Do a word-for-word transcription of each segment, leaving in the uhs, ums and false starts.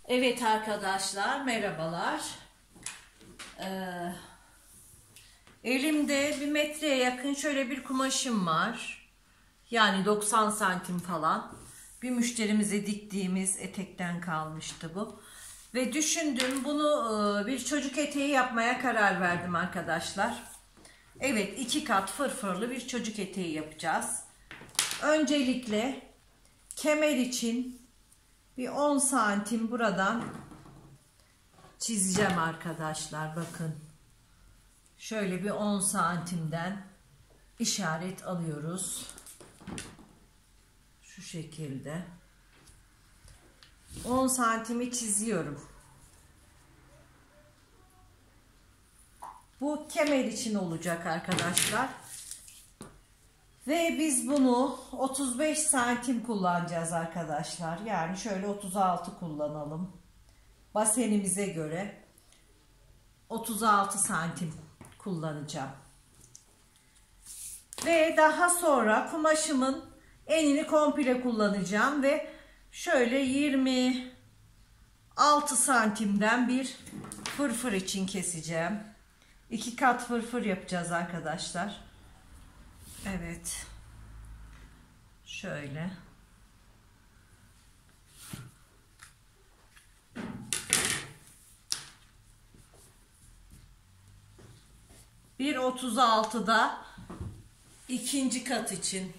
Evet arkadaşlar, merhabalar. Ee, elimde bir metreye yakın şöyle bir kumaşım var. Yani doksan santim falan. Bir müşterimize diktiğimiz etekten kalmıştı bu. Ve düşündüm, bunu bir çocuk eteği yapmaya karar verdim arkadaşlar. Evet, iki kat fırfırlı bir çocuk eteği yapacağız. Öncelikle kemer için bir on santim buradan çizeceğim arkadaşlar. Bakın. Şöyle bir on santimden işaret alıyoruz. Şu şekilde. on santimi çiziyorum. Bu kemer için olacak arkadaşlar. Ve biz bunu otuz beş santim kullanacağız arkadaşlar. Yani şöyle otuz altı kullanalım. Basenimize göre otuz altı santim kullanacağım. Ve daha sonra kumaşımın enini komple kullanacağım ve şöyle yirmi altı santimden bir fırfır için keseceğim. İki kat fırfır yapacağız arkadaşlar. Evet. Şöyle. bir otuz altıda ikinci kat için.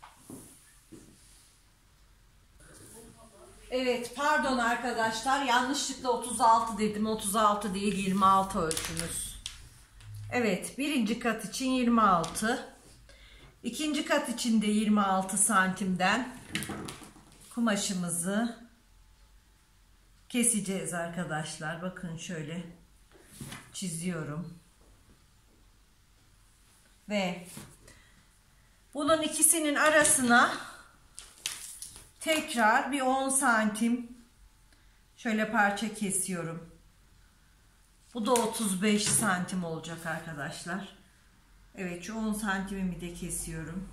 Evet, pardon arkadaşlar, yanlışlıkla otuz altı dedim. otuz altı değil, yirmi altı ölçümüz. Evet, birinci kat için yirmi altı. İkinci kat için de yirmi altı santimden kumaşımızı keseceğiz arkadaşlar. Bakın şöyle çiziyorum. Ve bunun ikisinin arasına tekrar bir on santim şöyle parça kesiyorum. Bu da otuz beş santim olacak arkadaşlar. Evet, şu on santimimi de kesiyorum.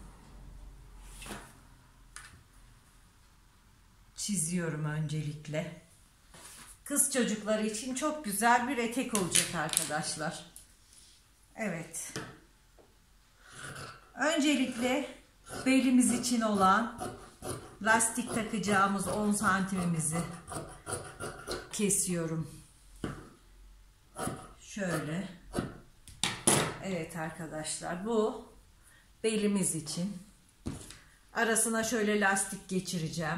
Çiziyorum öncelikle. Kız çocukları için çok güzel bir etek olacak arkadaşlar. Evet. Öncelikle belimiz için olan lastik takacağımız on santimimizi kesiyorum. Şöyle. Evet arkadaşlar, bu belimiz için. Arasına şöyle lastik geçireceğim.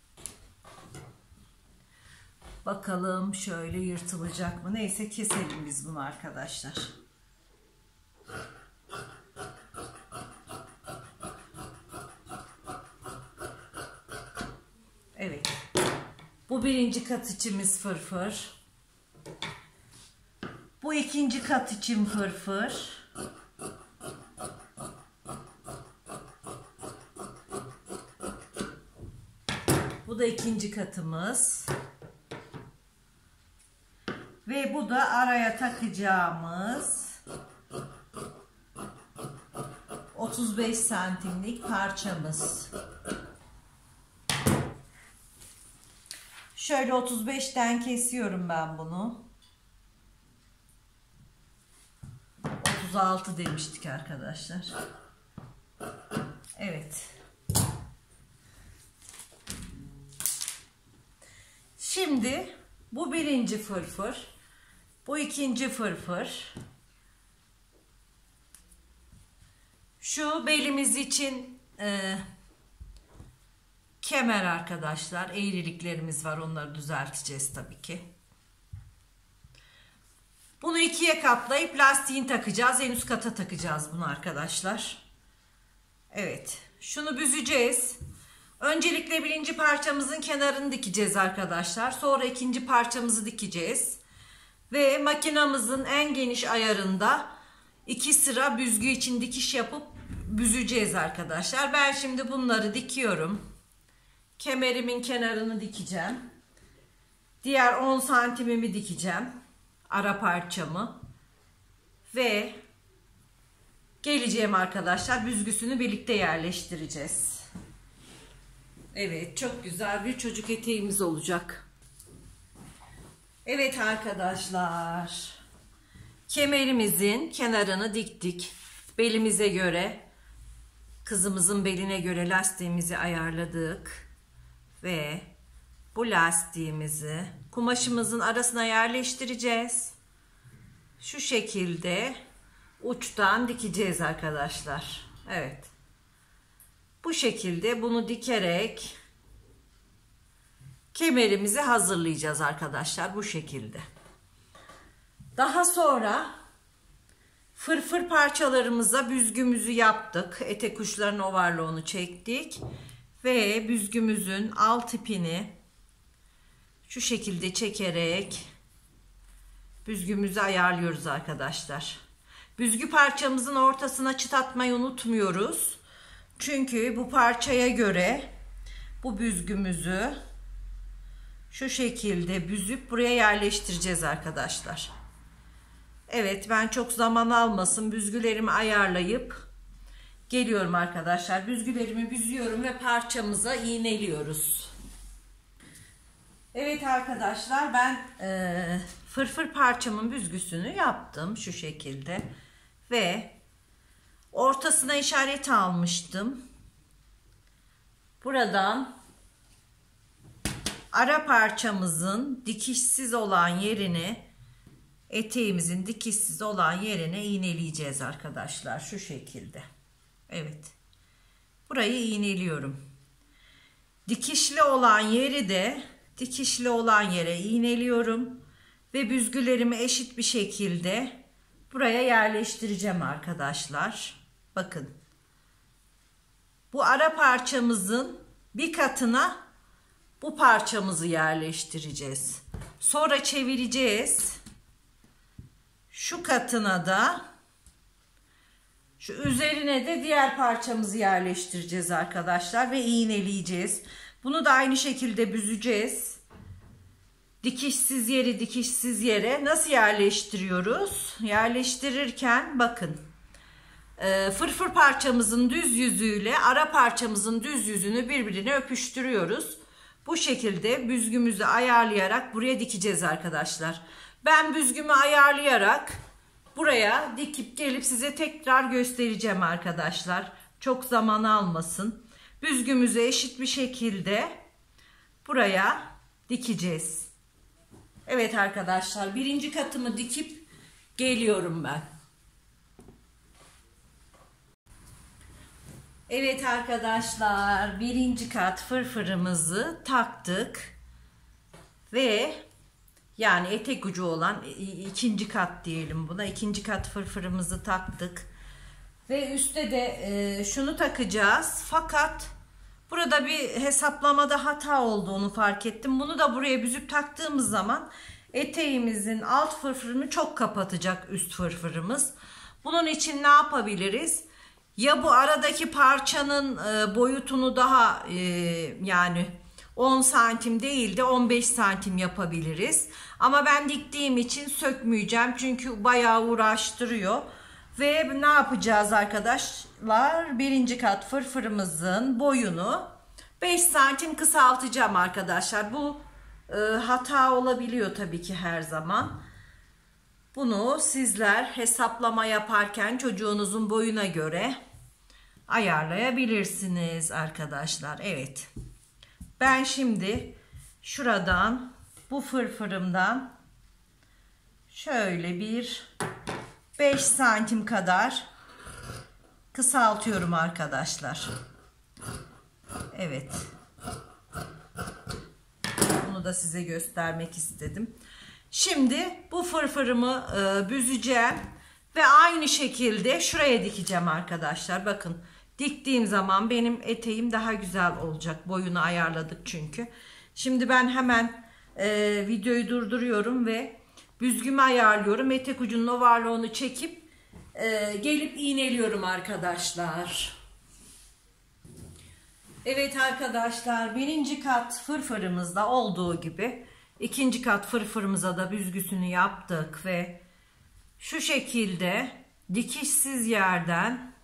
Bakalım şöyle yırtılacak mı? Neyse, keselim biz bunu arkadaşlar. Evet. Bu birinci kat içimiz fırfır. Bu ikinci kat için fırfır. Bu da ikinci katımız. Ve bu da araya takacağımız otuz beş santimlik parçamız. Şöyle otuz beşten kesiyorum ben bunu. otuz altı demiştik arkadaşlar. Evet. Şimdi bu birinci fırfır, bu ikinci fırfır. Şu belimiz için e, kemer arkadaşlar. Eğriliklerimiz var, onları düzelteceğiz tabii ki. Bunu ikiye katlayıp lastiğini takacağız. En üst kata takacağız bunu arkadaşlar. Evet. Şunu büzeceğiz. Öncelikle birinci parçamızın kenarını dikeceğiz arkadaşlar. Sonra ikinci parçamızı dikeceğiz. Ve makinamızın en geniş ayarında iki sıra büzgü için dikiş yapıp büzeceğiz arkadaşlar. Ben şimdi bunları dikiyorum. Kemerimin kenarını dikeceğim. Diğer on santimimi dikeceğim. Ara parçamı. Ve geleceğim arkadaşlar. Büzgüsünü birlikte yerleştireceğiz. Evet, çok güzel bir çocuk eteğimiz olacak. Evet arkadaşlar, kemerimizin kenarını diktik. Belimize göre, kızımızın beline göre lastiğimizi ayarladık ve bu lastiğimizi kumaşımızın arasına yerleştireceğiz. Şu şekilde uçtan dikeceğiz arkadaşlar. Evet. Bu şekilde bunu dikerek kemerimizi hazırlayacağız arkadaşlar, bu şekilde. Daha sonra fırfır parçalarımıza büzgümüzü yaptık. Etek uçlarının ovarlığını çektik ve büzgümüzün alt ipini şu şekilde çekerek büzgümüzü ayarlıyoruz arkadaşlar. Büzgü parçamızın ortasına çıt atmayı unutmuyoruz. Çünkü bu parçaya göre bu büzgümüzü şu şekilde büzüp buraya yerleştireceğiz arkadaşlar. Evet, ben çok zaman almasın büzgülerimi ayarlayıp geliyorum arkadaşlar. Büzgülerimi büzüyorum ve parçamıza iğneliyoruz. Evet arkadaşlar, ben e, fırfır parçamın büzgüsünü yaptım şu şekilde ve ortasına işaret almıştım. Buradan ara parçamızın dikişsiz olan yerini, eteğimizin dikişsiz olan yerine iğneleyeceğiz arkadaşlar şu şekilde. Evet, burayı iğneliyorum. Dikişli olan yeri de dikişli olan yere iğneliyorum ve büzgülerimi eşit bir şekilde buraya yerleştireceğim arkadaşlar. Bakın, bu ara parçamızın bir katına bu parçamızı yerleştireceğiz. Sonra çevireceğiz. Şu katına da, şu üzerine de diğer parçamızı yerleştireceğiz arkadaşlar ve iğneleyeceğiz. Bunu da aynı şekilde büzeceğiz. Dikişsiz yeri dikişsiz yere nasıl yerleştiriyoruz? Yerleştirirken bakın, fırfır parçamızın düz yüzüyle ara parçamızın düz yüzünü birbirine öpüştürüyoruz. Bu şekilde büzgümüzü ayarlayarak buraya dikeceğiz arkadaşlar. Ben büzgümü ayarlayarak buraya dikip gelip size tekrar göstereceğim arkadaşlar. Çok zaman almasın. Büzgümüzü eşit bir şekilde buraya dikeceğiz. Evet arkadaşlar, birinci katımı dikip geliyorum ben. Evet arkadaşlar, birinci kat fırfırımızı taktık ve yani etek ucu olan ikinci kat diyelim buna, ikinci kat fırfırımızı taktık ve üstte de e, şunu takacağız. Fakat burada bir hesaplamada hata olduğunu fark ettim. Bunu da buraya büzüp taktığımız zaman eteğimizin alt fırfırını çok kapatacak üst fırfırımız. Bunun için ne yapabiliriz? Ya bu aradaki parçanın e, boyutunu daha e, yani on santim değil de on beş santim yapabiliriz. Ama ben diktiğim için sökmeyeceğim. Çünkü bayağı uğraştırıyor. Ve ne yapacağız arkadaşlar? Birinci kat fırfırımızın boyunu beş santim kısaltacağım arkadaşlar. Bu e, hata olabiliyor tabii ki her zaman. Bunu sizler hesaplama yaparken çocuğunuzun boyuna göre ayarlayabilirsiniz arkadaşlar. Evet. Ben şimdi şuradan, bu fırfırımdan şöyle bir beş santim kadar kısaltıyorum arkadaşlar. Evet. Bunu da size göstermek istedim. Şimdi bu fırfırımı e, büzeceğim ve aynı şekilde şuraya dikeceğim arkadaşlar. Bakın, diktiğim zaman benim eteğim daha güzel olacak. Boyunu ayarladık çünkü. Şimdi ben hemen e, videoyu durduruyorum ve büzgümü ayarlıyorum. Etek ucunun ovarlığını çekip e, gelip iğneliyorum arkadaşlar. Evet arkadaşlar, birinci kat fırfırımızda olduğu gibi ikinci kat fırfırımıza da büzgüsünü yaptık ve şu şekilde dikişsiz yerden,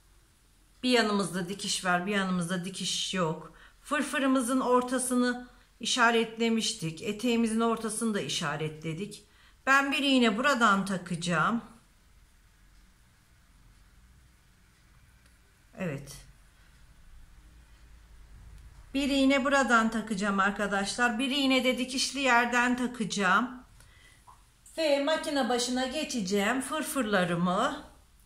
bir yanımızda dikiş var, bir yanımızda dikiş yok. Fırfırımızın ortasını işaretlemiştik. Eteğimizin ortasını da işaretledik. Ben bir iğne buradan takacağım. Evet. Bir iğne buradan takacağım arkadaşlar. Bir iğne de dikişli yerden takacağım. Ve makine başına geçeceğim. Fırfırlarımı,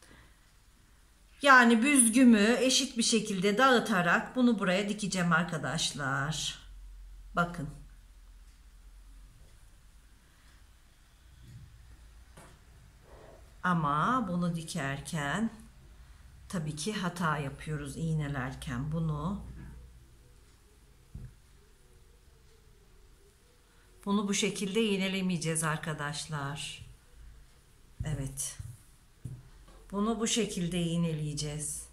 yani büzgümü eşit bir şekilde dağıtarak bunu buraya dikeceğim arkadaşlar. Bakın. Ama bunu dikerken tabii ki hata yapıyoruz iğnelerken. Bunu Bunu bu şekilde iğnelemeyeceğiz arkadaşlar. Evet. Bunu bu şekilde iğneleyeceğiz.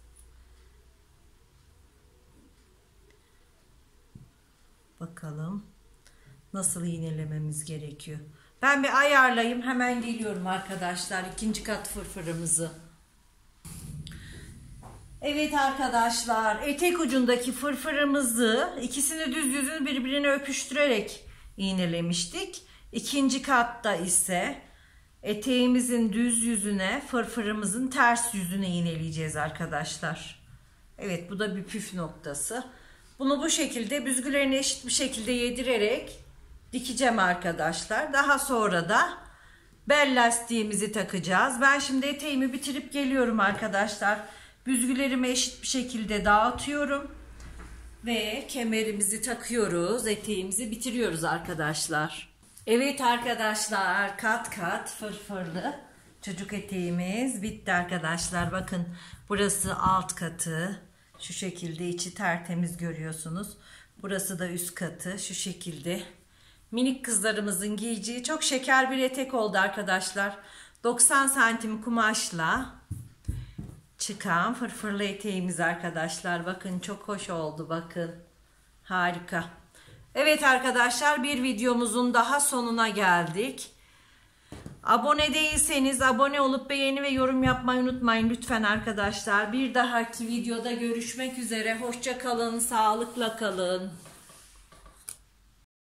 Bakalım nasıl iğnelememiz gerekiyor. Ben bir ayarlayayım, hemen geliyorum arkadaşlar, ikinci kat fırfırımızı. Evet arkadaşlar, etek ucundaki fırfırımızı, ikisini düz yüzünü birbirine öpüştürerek iğnelemiştik. İkinci katta ise eteğimizin düz yüzüne fırfırımızın ters yüzüne iğneleyeceğiz arkadaşlar. Evet, bu da bir püf noktası. Bunu bu şekilde büzgülerini eşit bir şekilde yedirerek dikeceğim arkadaşlar. Daha sonra da bel lastiğimizi takacağız. Ben şimdi eteğimi bitirip geliyorum arkadaşlar. Büzgülerimi eşit bir şekilde dağıtıyorum. Ve kemerimizi takıyoruz. Eteğimizi bitiriyoruz arkadaşlar. Evet arkadaşlar, kat kat fırfırlı çocuk eteğimiz bitti arkadaşlar. Bakın, burası alt katı. Şu şekilde içi tertemiz görüyorsunuz. Burası da üst katı. Şu şekilde. Minik kızlarımızın giyeceği çok şeker bir etek oldu arkadaşlar. doksan santim kumaşla çıkan fırfırlı eteğimiz arkadaşlar. Bakın, çok hoş oldu. Bakın. Harika. Evet arkadaşlar, bir videomuzun daha sonuna geldik. Abone değilseniz abone olup beğeni ve yorum yapmayı unutmayın lütfen arkadaşlar. Bir dahaki videoda görüşmek üzere. Hoşça kalın, sağlıkla kalın.